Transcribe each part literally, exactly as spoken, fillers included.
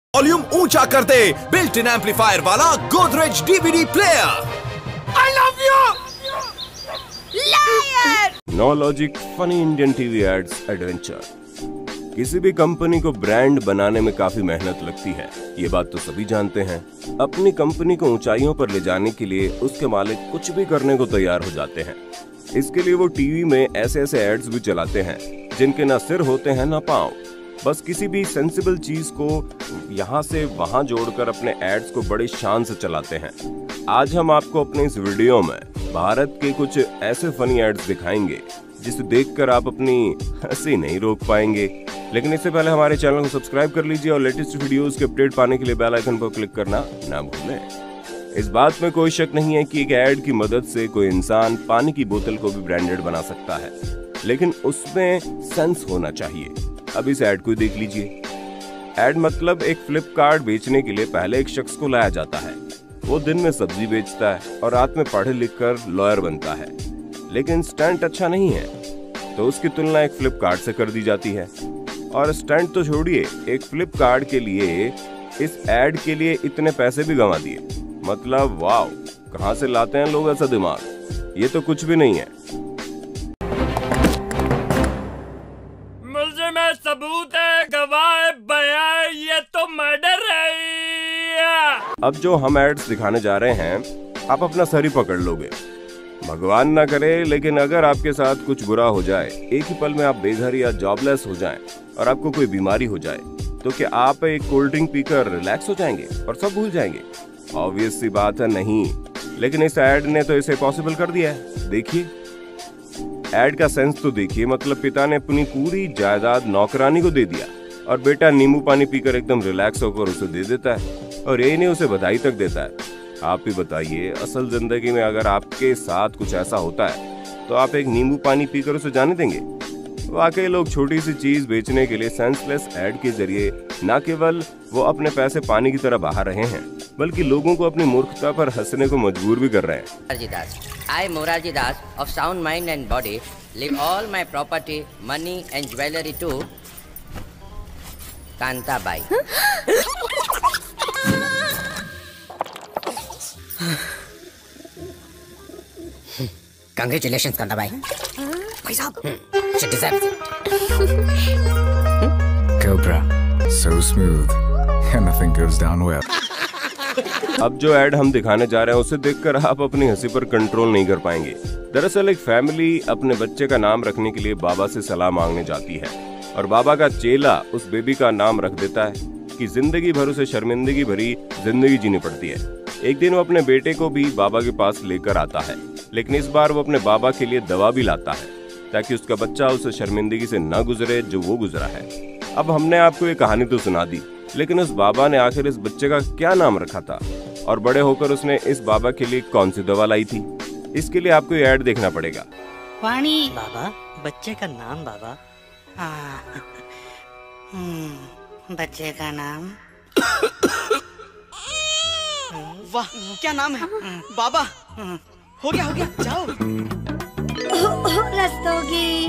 Volume ऊंचा कर they built in amplifier वाला Godrej DVD player. I love you liar. No logic funny Indian TV ads adventure. किसी भी company को brand बनाने में काफी मेहनत लगती है, ये बात तो सभी जानते हैं। अपनी कंपनी को ऊंचाइयों पर ले जाने के लिए उसके मालिक कुछ भी करने को तैयार हो जाते हैं। इसके लिए वो टीवी में ऐसे ऐसे एड्स भी चलाते हैं जिनके ना सिर होते हैं ना पांव। बस किसी भी सेंसिबल चीज को यहाँ से वहां जोड़कर अपने एड्स को बड़े शान से चलाते हैं। आज हम आपको अपने इस वीडियो में भारत के कुछ ऐसे फनी एड्स दिखाएंगे जिसे देखकर आप अपनी हंसी नहीं रोक पाएंगे। लेकिन इससे पहले हमारे चैनल को सब्सक्राइब कर लीजिए और लेटेस्ट वीडियोस के अपडेट पाने के लिए बेल आइकन पर क्लिक करना ना भूलें। इस बात में कोई शक नहीं है कि एक एड की मदद से कोई इंसान पानी की बोतल को भी ब्रांडेड बना सकता है, लेकिन उसमें सेंस होना चाहिए। अब इस ऐड को देख लीजिए। ऐड मतलब एक फ्लिपकार्ट बेचने के लिए पहले एक शख्स को लाया जाता है। वो दिन में सब्जी बेचता है और रात में पढ़ लिख कर लॉयर बनता है, लेकिन स्टंट अच्छा नहीं है तो उसकी तुलना एक फ्लिपकार्ट से कर दी जाती है। और स्टंट तो छोड़िए, एक फ्लिपकार्ट के लिए इस ऐड के लिए इतने पैसे भी गंवा दिए। मतलब वाव, कहां से लाते हैं लोग ऐसा दिमाग? ये तो कुछ भी नहीं है। मुझे में सबूत है, गवाह बयां, ये तो मर्डर है। अब जो हम एड्स दिखाने जा रहे हैं, आप अपना सर ही पकड़ लोगे। भगवान ना करे, लेकिन अगर आपके साथ कुछ बुरा हो जाए, एक ही पल में आप बेघर या जॉबलेस हो जाएं और आपको कोई बीमारी हो जाए, तो क्या आप एक कोल्ड ड्रिंक पीकर रिलैक्स हो जाएंगे और सब भूल जाएंगे? ऑब्वियस सी बात है, नहीं। लेकिन इस ऐड ने तो इसे पॉसिबल कर दिया है। देखिए ऐड का सेंस तो देखिए। मतलब पिता ने अपनी पूरी जायदाद नौकरानी को दे दिया और बेटा नींबू पानी पीकर एकदम रिलैक्स होकर उसे दे देता है, और ये नहीं उसे बधाई तक देता है। आप ही बताइए, असल जिंदगी में अगर आपके साथ कुछ ऐसा होता है तो आप एक नींबू पानी पीकर उसे जाने देंगे? वाकई लोग छोटी सी चीज बेचने के लिए सेंसलेस ऐड के जरिए न केवल वो अपने पैसे पानी की तरह बहा रहे हैं, बल्कि लोगों को अपनी मूर्खता पर हंसने को मजबूर भी कर रहे हैं। Moraji Das. I, Moraji Das, of sound mind and body, leave all my property, money and jewelry to Kantabai. Congratulations, Kantabai. भाई साहब, she deserves it. Cobra, so smooth, anything goes down well. अब जो add हम दिखाने जा रहे हैं उसे देखकर आप अपनी हंसी पर कंट्रोल नहीं कर पाएंगे। दरअसल एक फैमिली अपने बच्चे का नाम रखने के लिए बाबा से सलाह मांगने जाती है, और बाबा का चेला उस बेबी का नाम रख देता है कि जिंदगी भर उसे शर्मिंदगी भरी जिंदगी जीनी पड़ती है। एक दिन वो अपने बेटे को भी बाबा के पास लेकर आता है, लेकिन इस बार वो अपने बाबा के लिए दवा भी लाता है ताकि उसका बच्चा उस शर्मिंदगी से न गुजरे जो वो गुजरा है। अब हमने आपको ये कहानी तो सुना दी, लेकिन उस बाबा ने आखिर इस बच्चे का क्या नाम रखा था, और बड़े होकर उसने इस बाबा के लिए कौन सी दवा लाई थी? इसके लिए आपको ये ऐड देखना पड़ेगा। वाणी बाबा, बच्चे का नाम बाबा। हाँ, हम्म, बच्चे का नाम। वाह, क्या नाम है बाबा? हो गया हो गया, जाओ। रस्तोगी।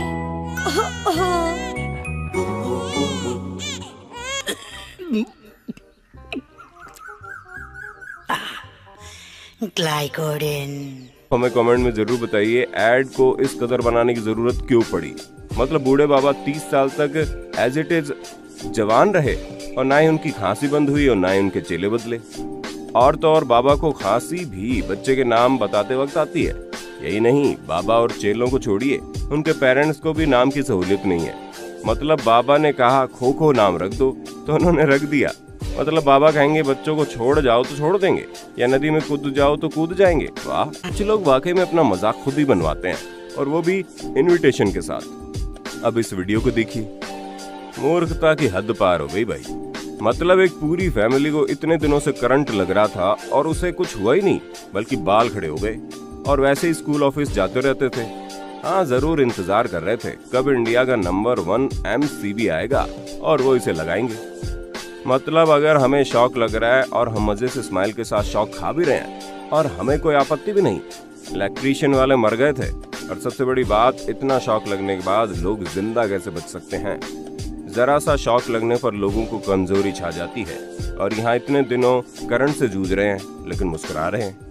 ग्लाइकोडिन। हमें कमेंट में जरूर बताइए ऐड को इस कदर बनाने की जरूरत क्यों पड़ी। मतलब बूढ़े बाबा तीस साल तक एज इट इज जवान रहे और ना ही उनकी खांसी बंद हुई और ना ही उनके चेले बदले। और तो और बाबा को खांसी भी बच्चे के नाम बताते वक्त आती है। यही नहीं, बाबा और चेलों को छोड़िए, उनके पेरेंट्स को भी नाम की सहूलियत नहीं है। मतलब बाबा ने कहा खो खो नाम रख दो तो उन्होंने रख दिया। मतलब बाबा कहेंगे बच्चों को छोड़ जाओ तो छोड़ देंगे, या नदी में कूद जाओ तो कूद जाएंगे। वाह, कुछ लोग वाकई में अपना मजाक खुद ही बनवाते हैं, और वो भी इनविटेशन के साथ। अब इस वीडियो को देखिए। मूर्खता की हद पार हो गई भाई। मतलब एक पूरी फैमिली को इतने दिनों से करंट लग रहा था और उसे कुछ हुआ ही नहीं, बल्कि बाल खड़े हो गए, और वैसे ही स्कूल ऑफिस जाते रहते थे। हाँ, जरूर इंतजार कर रहे थे कब इंडिया का नंबर वन एमसीबी आएगा और वो इसे लगाएंगे। मतलब अगर हमें शौक लग रहा है और हम मजे से स्माइल के साथ शौक खा भी रहे हैं और हमें कोई आपत्ति भी नहीं। इलेक्ट्रीशियन वाले मर गए थे, और सबसे बड़ी बात, इतना शौक लगने के बाद लोग जिंदा कैसे बच सकते हैं? जरा सा शॉक लगने पर लोगों को कमजोरी छा जाती है और यहाँ इतने दिनों करंट से जूझ रहे हैं लेकिन मुस्कुरा रहे हैं।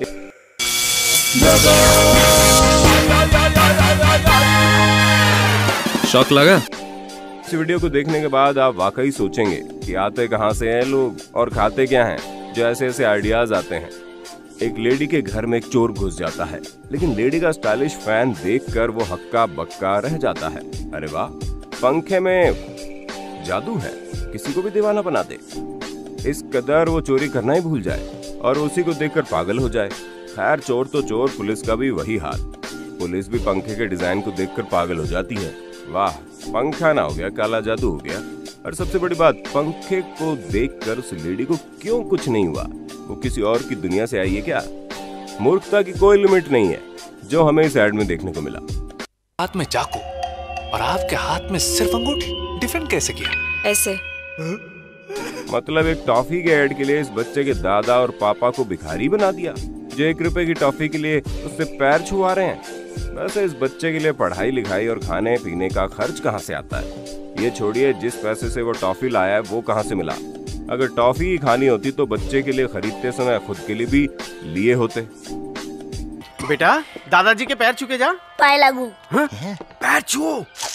शॉक लगा? इस वीडियो को देखने के बाद आप वाकई सोचेंगे कि आते कहाँ से हैं लोग और खाते क्या हैं, जो ऐसे ऐसे आइडियाज आते हैं। एक लेडी के घर में एक चोर घुस जाता है, लेकिन लेडी का स्टाइलिश फैन देखकर वो हक्का बक्का रह जाता है। अरे वाह, पंखे में जादू है, किसी को भी दीवाना बना दे। इस कदर वो चोरी करना ही भूल जाए और उसी को देखकर पागल हो जाए। खैर, चोर तो चोर, पुलिस का भी वही हाल। पुलिस भी पंखे के डिजाइन को देखकर पागल हो जाती है। वाह, पंखा ना हो गया, काला जादू हो गया। और सबसे बड़ी बात, पंखे को देखकर उस लेडी को क्यों कुछ नहीं हुआ? वो किसी और की दुनिया से आई है क्या? मूर्खता की कोई लिमिट नहीं है, जो हमें इस एड में देखने को मिला। हाथ में चाकू और आपके हाथ में सिर्फ अंगूठी, डिफरेंट कैसे किया? ऐसे। मतलब एक टॉफी के एड के लिए इस बच्चे के दादा और पापा को भिखारी बना दिया, जो एक रुपए की टॉफी के लिए उससे पैर छुआ रहे हैं। वैसे इस बच्चे के लिए पढ़ाई लिखाई और खाने पीने का खर्च कहाँ से आता है? ये छोड़िए, जिस पैसे से वो टॉफी लाया है वो कहाँ से मिला? अगर टॉफी ही खानी होती तो बच्चे के लिए खरीदते समय खुद के लिए भी लिए होते। बेटा, दादाजी के पैर छूके जा। पाए लागू। पैर छुओ।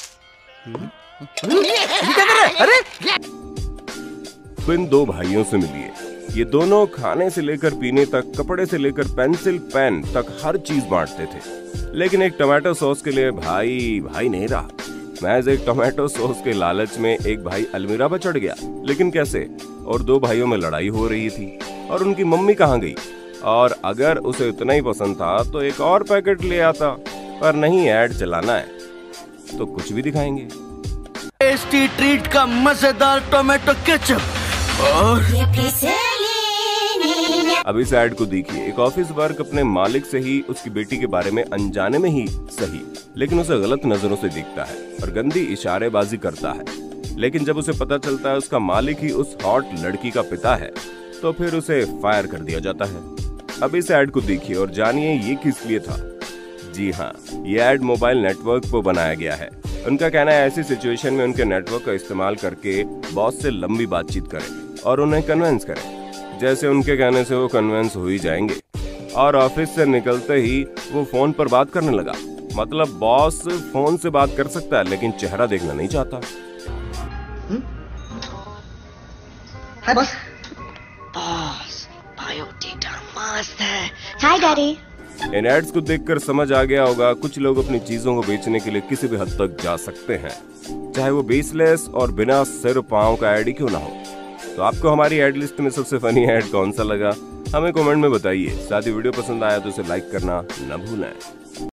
ये क्या कर रहा है? अरे! तो इन दो भाइयों से मिलिए। ये दोनों खाने से लेकर पीने तक, कपड़े से लेकर पेंसिल पेन तक हर चीज बांटते थे। लेकिन एक टोमेटो सॉस के लिए भाई भाई नहीं रहा। महज एक टोमेटो सॉस के लालच में एक भाई अलमीरा पर चढ़ गया। लेकिन कैसे? और दो भाइयों में लड़ाई हो रही थी और उनकी मम्मी कहाँ गई? और अगर उसे उतना ही पसंद था तो एक और पैकेट ले आता, पर नहीं, ऐड चलाना है तो कुछ भी दिखाएंगे। टेस्टी ट्रीट का मजेदार टोमेटो केचप और अब इस ऐड को देखिए। एक ऑफिस वर्क अपने मालिक से ही उसकी बेटी के बारे में अनजाने में ही सही, लेकिन उसे गलत नजरों से देखता है और गंदी इशारेबाजी करता है। लेकिन जब उसे पता चलता है उसका मालिक ही उस हॉट लड़की का पिता है, तो फिर उसे फायर कर दिया जाता है। अब इस ऐड को देखिए और जानिए ये किस लिए था। जी हाँ, ये ऐड मोबाइल नेटवर्क पर बनाया गया है। उनका कहना है ऐसी सिचुएशन में उनके नेटवर्क का इस्तेमाल करके बॉस से लंबी बातचीत करें और उन्हें कन्विंस करें। जैसे उनके कहने से वो कन्विंस हो ही जाएंगे और ऑफिस से निकलते ही वो फोन पर बात करने लगा। मतलब बॉस फोन से बात कर सकता है लेकिन चेहरा देखना नहीं चाहता। हाय बॉस। बॉस, बायोडेटा मस्त है। हाय डैडी। इन एड्स को देखकर समझ आ गया होगा, कुछ लोग अपनी चीजों को बेचने के लिए किसी भी हद तक जा सकते हैं, चाहे वो बेसलेस और बिना सिर पांव का ऐड ही क्यों ना हो। तो आपको हमारी ऐड लिस्ट में सबसे फनी ऐड कौन सा लगा, हमें कमेंट में बताइए। साथ ही वीडियो पसंद आया तो इसे लाइक करना न भूलें।